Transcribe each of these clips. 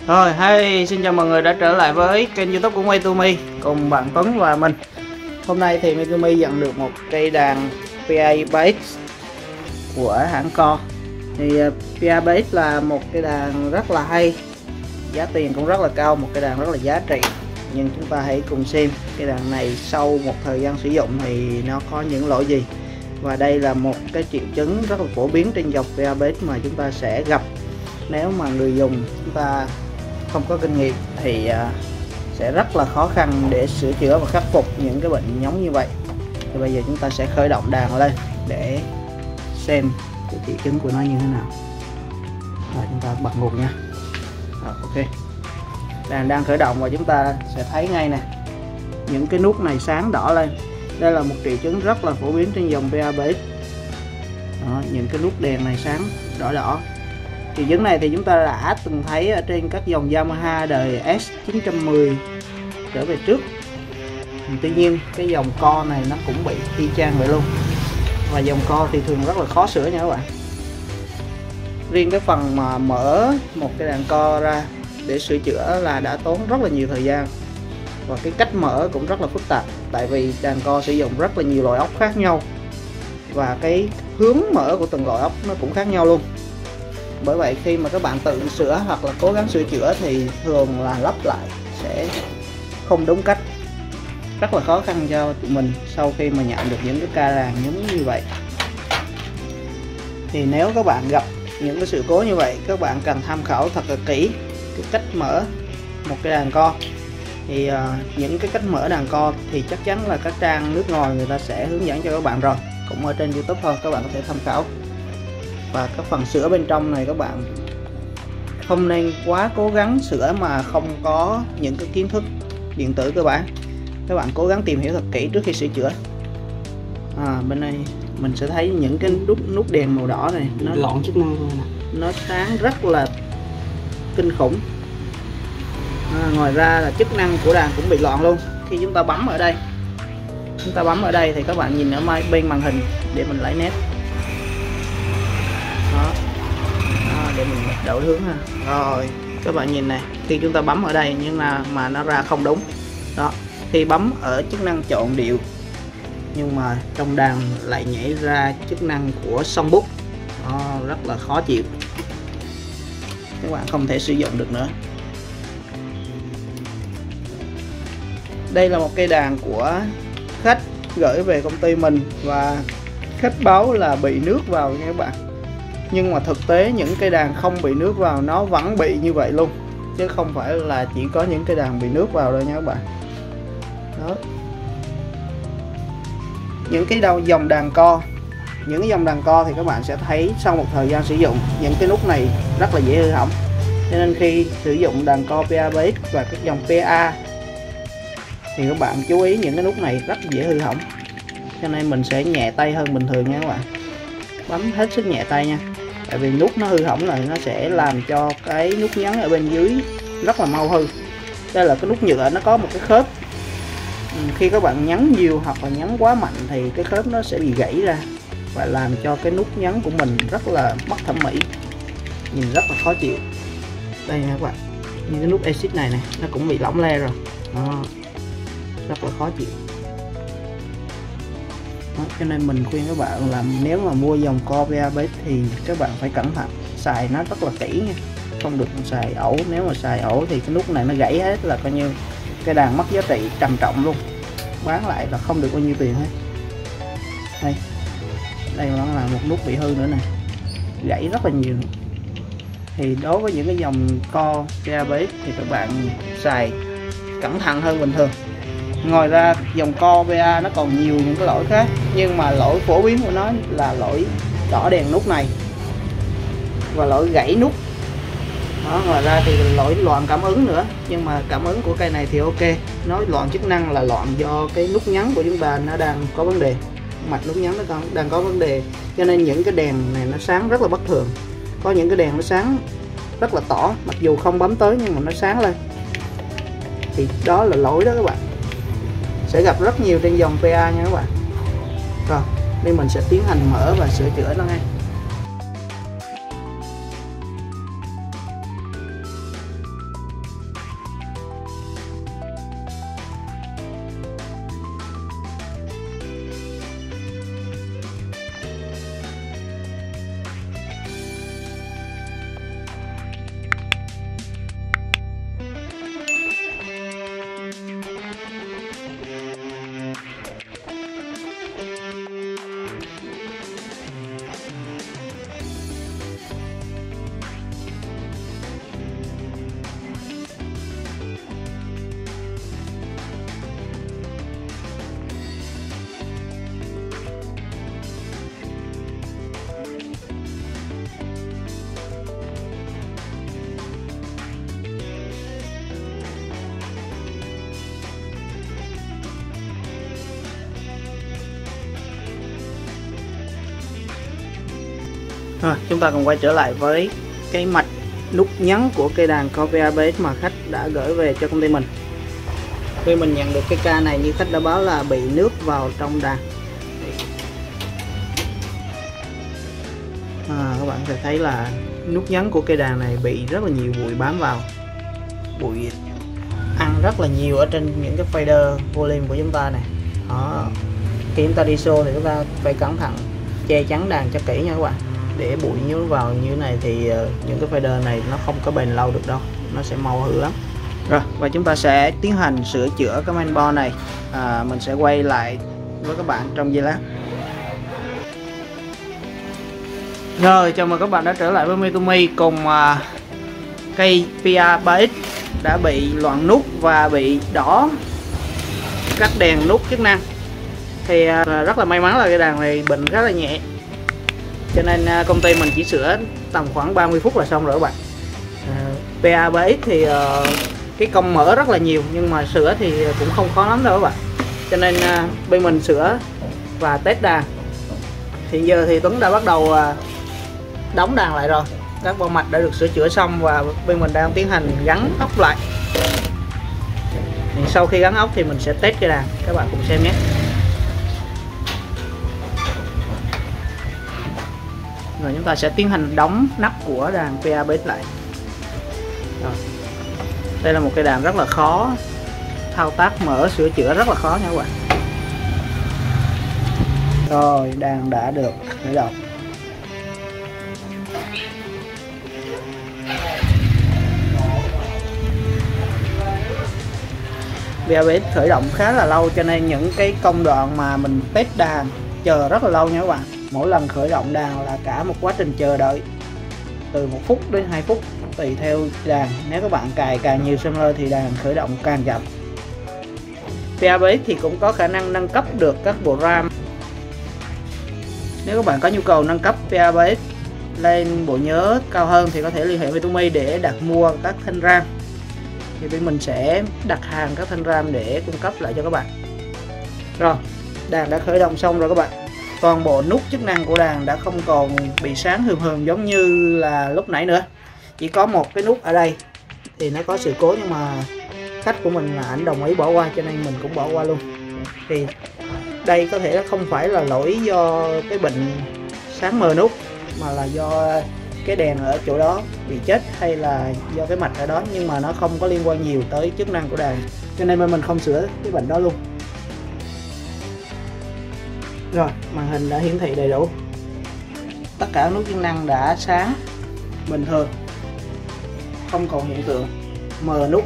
Rồi, hey, xin chào mọi người đã trở lại với kênh YouTube của Maytomi cùng bạn Tuấn và mình. Hôm nay thì Maytomi nhận được một cây đàn PA3X của hãng Co. Thì PA3X là một cây đàn rất là hay, giá tiền cũng rất là cao, một cây đàn rất là giá trị. Nhưng chúng ta hãy cùng xem cây đàn này sau một thời gian sử dụng thì nó có những lỗi gì. Và đây là một cái triệu chứng rất là phổ biến trên dòng PA3X mà chúng ta sẽ gặp nếu mà người dùng chúng ta không có kinh nghiệm thì sẽ rất là khó khăn để sửa chữa và khắc phục những cái bệnh giống như vậy. Thì bây giờ chúng ta sẽ khởi động đàn lên để xem cái triệu chứng của nó như thế nào. Rồi chúng ta bật nguồn nha. Rồi, ok, đàn đang khởi động và chúng ta sẽ thấy ngay nè, những cái nút này sáng đỏ lên. Đây là một triệu chứng rất là phổ biến trên dòng PA3X. Đó, những cái nút đèn này sáng đỏ đỏ. Triệu chứng này thì chúng ta đã từng thấy ở trên các dòng Yamaha đời S910 trở về trước. Tuy nhiên cái dòng Co này nó cũng bị y chang vậy luôn. Và dòng Co thì thường rất là khó sửa nha các bạn. Riêng cái phần mà mở một cái đàn Co ra để sửa chữa là đã tốn rất là nhiều thời gian. Và cái cách mở cũng rất là phức tạp, tại vì đàn Co sử dụng rất là nhiều loại ốc khác nhau. Và cái hướng mở của từng loại ốc nó cũng khác nhau luôn. Bởi vậy khi mà các bạn tự sửa hoặc là cố gắng sửa chữa thì thường là lắp lại sẽ không đúng cách, rất là khó khăn cho tụi mình sau khi mà nhận được những cái ca đàn giống như vậy. Thì nếu các bạn gặp những cái sự cố như vậy, các bạn cần tham khảo thật là kỹ cái cách mở một cái đàn Co. Thì những cái cách mở đàn Co thì chắc chắn là các trang nước ngoài người ta sẽ hướng dẫn cho các bạn rồi, cũng ở trên YouTube thôi, các bạn có thể tham khảo. Và các phần sửa bên trong này các bạn không nên quá cố gắng sửa mà không có những cái kiến thức điện tử cơ bản. Các bạn cố gắng tìm hiểu thật kỹ trước khi sửa chữa. Bên đây mình sẽ thấy những cái nút đèn màu đỏ này nó loạn chức năng rồi nè, nó sáng rất là kinh khủng. Ngoài ra là chức năng của đàn cũng bị loạn luôn. Khi chúng ta bấm ở đây, thì các bạn nhìn ở bên màn hình để mình lấy nét. Để mình đổi hướng ha. Rồi các bạn nhìn này, khi chúng ta bấm ở đây nhưng mà nó ra không đúng. Đó, khi bấm ở chức năng chọn điệu nhưng mà trong đàn lại nhảy ra chức năng của song bút. Rất là khó chịu, các bạn không thể sử dụng được nữa. Đây là một cây đàn của khách gửi về công ty mình và khách báo là bị nước vào nha các bạn. Nhưng mà thực tế những cây đàn không bị nước vào nó vẫn bị như vậy luôn, chứ không phải là chỉ có những cây đàn bị nước vào đâu nha các bạn. Đó, những cái dòng đàn Co, những cái dòng đàn Co thì các bạn sẽ thấy sau một thời gian sử dụng những cái nút này rất là dễ hư hỏng. Cho nên khi sử dụng đàn Co PA3X và các dòng PA thì các bạn chú ý những cái nút này rất dễ hư hỏng. Cho nên mình sẽ nhẹ tay hơn bình thường nha các bạn, bấm hết sức nhẹ tay nha. Tại vì nút nó hư hỏng là nó sẽ làm cho cái nút nhấn ở bên dưới rất là mau hư. Đây là cái nút nhựa, nó có một cái khớp. Khi các bạn nhấn nhiều hoặc là nhấn quá mạnh thì cái khớp nó sẽ bị gãy ra và làm cho cái nút nhấn của mình rất là mất thẩm mỹ, nhìn rất là khó chịu. Đây nha các bạn, như cái nút exit này nó cũng bị lỏng le rồi. Đó, rất là khó chịu. Đó, cho nên mình khuyên các bạn là nếu mà mua dòng Co PA3X thì các bạn phải cẩn thận, xài nó rất là kỹ nha, không được xài ẩu. Nếu mà xài ẩu thì cái nút này nó gãy hết là coi như cái đàn mất giá trị trầm trọng luôn, bán lại là không được bao nhiêu tiền hết. Đây vẫn là một nút bị hư nữa nè, gãy rất là nhiều. Thì đối với những cái dòng Co PA3X thì các bạn xài cẩn thận hơn bình thường. Ngoài ra dòng Co PA nó còn nhiều những cái lỗi khác, nhưng mà lỗi phổ biến của nó là lỗi đỏ đèn nút này và lỗi gãy nút. Đó, ngoài ra thì lỗi loạn cảm ứng nữa, nhưng mà cảm ứng của cây này thì ok. Nói loạn chức năng là loạn do cái nút nhấn của chúng ta nó đang có vấn đề, mạch nút nhấn nó đang có vấn đề, cho nên những cái đèn này nó sáng rất là bất thường. Có những cái đèn nó sáng rất là tỏ, mặc dù không bấm tới nhưng mà nó sáng lên, thì đó là lỗi đó các bạn. Sẽ gặp rất nhiều trên dòng PA nha các bạn. Rồi, đây mình sẽ tiến hành mở và sửa chữa nó ngay. Rồi, chúng ta cùng quay trở lại với cái mạch nút nhấn của cây đàn Copia BX mà khách đã gửi về cho công ty mình. Khi mình nhận được cái ca này, như khách đã báo là bị nước vào trong đàn. Các bạn sẽ thấy là nút nhấn của cây đàn này bị rất là nhiều bụi bám vào, bụi ăn rất là nhiều ở trên những cái fader volume của chúng ta này. Đó. Khi chúng ta đi show thì chúng ta phải cẩn thận che chắn đàn cho kỹ nha các bạn, để bụi nhúng vào như thế này thì những cái fader này nó không có bền lâu được đâu, nó sẽ mau hư lắm. Rồi, và chúng ta sẽ tiến hành sửa chữa cái main board này. Mình sẽ quay lại với các bạn trong giây lát. Rồi, chào mừng các bạn đã trở lại với Mitomi cùng cây PA3X đã bị loạn nút và bị đỏ các đèn nút chức năng. Thì rất là may mắn là cái đàn này bệnh khá là nhẹ, cho nên công ty mình chỉ sửa tầm khoảng 30 phút là xong rồi các bạn. PA3X thì cái công mở rất là nhiều, nhưng mà sửa thì cũng không khó lắm đâu các bạn. Cho nên bên mình sửa và test đàn. Hiện giờ thì Tuấn đã bắt đầu đóng đàn lại rồi, các bo mạch đã được sửa chữa xong và bên mình đang tiến hành gắn ốc lại. Thì sau khi gắn ốc thì mình sẽ test cái đàn, các bạn cùng xem nhé. Rồi chúng ta sẽ tiến hành đóng nắp của đàn PA3X lại. Rồi. Đây là một cái đàn rất là khó, thao tác mở sửa chữa rất là khó nha các bạn. Rồi, đàn đã được khởi động. PA3X khởi động khá là lâu, cho nên những cái công đoạn mà mình test đàn chờ rất là lâu nha các bạn. Mỗi lần khởi động đàn là cả một quá trình chờ đợi từ 1 phút đến 2 phút tùy theo đàn. Nếu các bạn cài càng nhiều sampler thì đàn khởi động càng chậm. PA3X thì cũng có khả năng nâng cấp được các bộ RAM. Nếu các bạn có nhu cầu nâng cấp PA3X lên bộ nhớ cao hơn thì có thể liên hệ với Mitomi để đặt mua các thanh RAM. Thì bên mình sẽ đặt hàng các thanh RAM để cung cấp lại cho các bạn. Rồi, đàn đã khởi động xong rồi các bạn. Toàn bộ nút chức năng của đàn đã không còn bị sáng hường hường giống như là lúc nãy nữa. Chỉ có một cái nút ở đây thì nó có sự cố, nhưng mà khách của mình là ảnh đồng ý bỏ qua, cho nên mình cũng bỏ qua luôn. Thì đây có thể không phải là lỗi do cái bệnh sáng mờ nút, mà là do cái đèn ở chỗ đó bị chết, hay là do cái mạch ở đó, nhưng mà nó không có liên quan nhiều tới chức năng của đàn, cho nên mình không sửa cái bệnh đó luôn. Rồi, màn hình đã hiển thị đầy đủ, tất cả nút chức năng đã sáng bình thường, không còn hiện tượng mờ nút.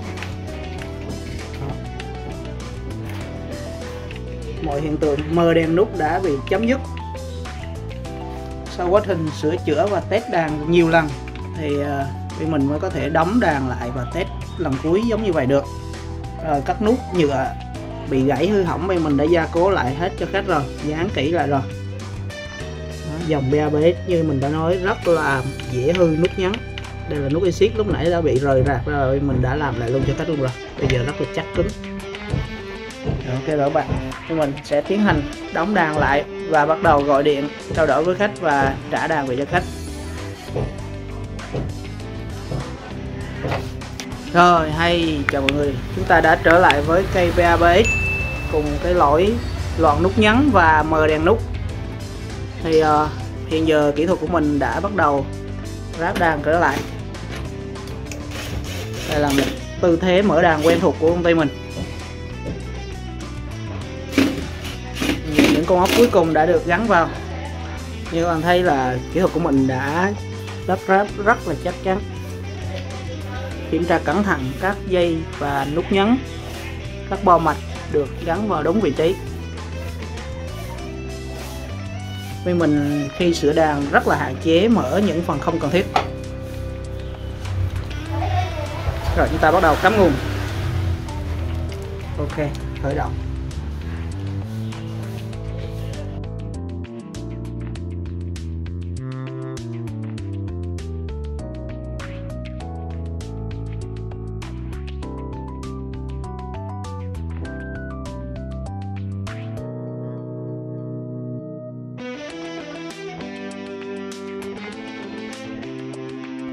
Mọi hiện tượng mờ đèn nút đã bị chấm dứt. Sau quá trình sửa chữa và test đàn nhiều lần thì bên mình mới có thể đóng đàn lại và test lần cuối giống như vậy được. Rồi, các nút nhựa bị gãy hư hỏng bên mình đã gia cố lại hết cho khách rồi, dán kỹ lại rồi. Đó, dòng PA3X như mình đã nói rất là dễ hư nút nhấn. Đây là nút exit lúc nãy đã bị rời rạc ra rồi, mình đã làm lại luôn cho khách luôn rồi. Bây giờ rất là chắc cứng. Ok rồi các bạn, mình sẽ tiến hành đóng đàn lại và bắt đầu gọi điện trao đổi với khách và trả đàn về cho khách. Rồi, chào mọi người, chúng ta đã trở lại với cây PA3X cùng cái lỗi loạn nút nhấn và mờ đèn nút. Thì hiện giờ kỹ thuật của mình đã bắt đầu ráp đàn trở lại. Đây là một tư thế mở đàn quen thuộc của công ty mình. Những con ốc cuối cùng đã được gắn vào. Như các bạn thấy là kỹ thuật của mình đã lắp ráp rất là chắc chắn. Kiểm tra cẩn thận các dây và nút nhấn, các bo mạch được gắn vào đúng vị trí. Bên mình khi sửa đàn rất là hạn chế mở những phần không cần thiết. Rồi chúng ta bắt đầu cắm nguồn. Ok, khởi động.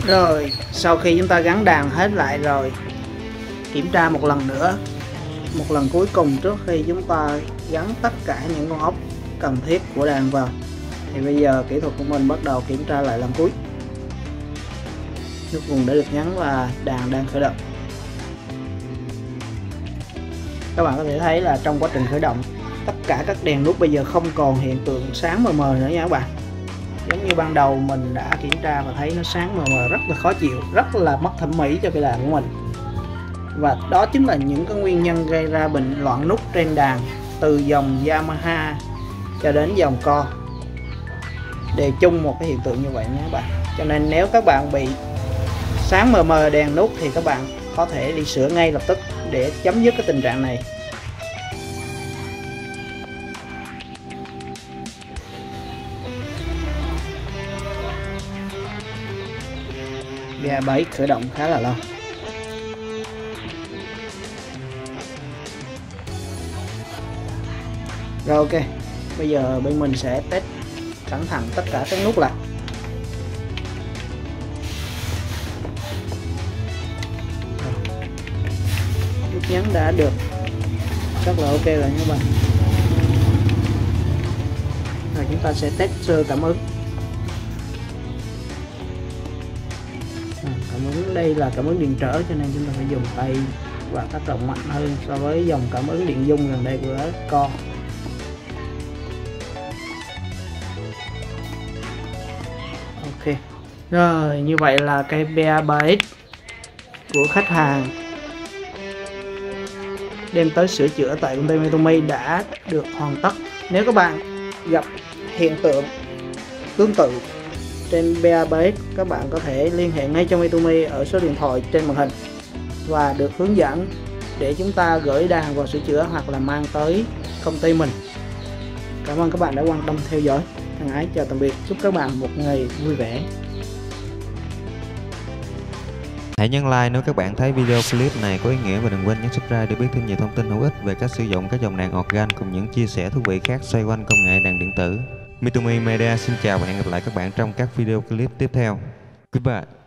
Rồi sau khi chúng ta gắn đàn hết lại rồi, kiểm tra một lần nữa, một lần cuối cùng trước khi chúng ta gắn tất cả những con ốc cần thiết của đàn vào. Thì bây giờ kỹ thuật của mình bắt đầu kiểm tra lại lần cuối. Nút nguồn đã được nhấn và đàn đang khởi động. Các bạn có thể thấy là trong quá trình khởi động, tất cả các đèn nút bây giờ không còn hiện tượng sáng mờ mờ nữa nha các bạn. Giống như ban đầu mình đã kiểm tra và thấy nó sáng mờ mờ rất là khó chịu, rất là mất thẩm mỹ cho cái đàn của mình. Và đó chính là những cái nguyên nhân gây ra bệnh loạn nút trên đàn, từ dòng Yamaha cho đến dòng Co đều chung một cái hiện tượng như vậy nha các bạn. Cho nên nếu các bạn bị sáng mờ mờ đèn nút thì các bạn có thể đi sửa ngay lập tức để chấm dứt cái tình trạng này. PI7 khởi động khá là lâu. Rồi ok, bây giờ bên mình sẽ test cẩn thận tất cả các nút lại. Nút nhấn đã được rất là ok rồi nha các bạn. Rồi chúng ta sẽ test sơ cảm ứng. Cảm ứng đây là cảm ứng điện trở, cho nên chúng ta phải dùng tay và tác động mạnh hơn so với dòng cảm ứng điện dung gần đây của Co. Ok, rồi như vậy là cây PA3X của khách hàng đem tới sửa chữa tại công ty Mitomi đã được hoàn tất. Nếu các bạn gặp hiện tượng tương tự trên PA3X, các bạn có thể liên hệ ngay cho Mitomi ở số điện thoại trên màn hình và được hướng dẫn để chúng ta gửi đàn vào sửa chữa hoặc là mang tới công ty mình. Cảm ơn các bạn đã quan tâm theo dõi. Thân ái chào tạm biệt, chúc các bạn một ngày vui vẻ. Hãy nhấn like nếu các bạn thấy video clip này có ý nghĩa và đừng quên nhấn subscribe để biết thêm nhiều thông tin hữu ích về cách sử dụng các dòng đàn organ cùng những chia sẻ thú vị khác xoay quanh công nghệ đàn điện tử. Mitomi Media xin chào và hẹn gặp lại các bạn trong các video clip tiếp theo. Goodbye.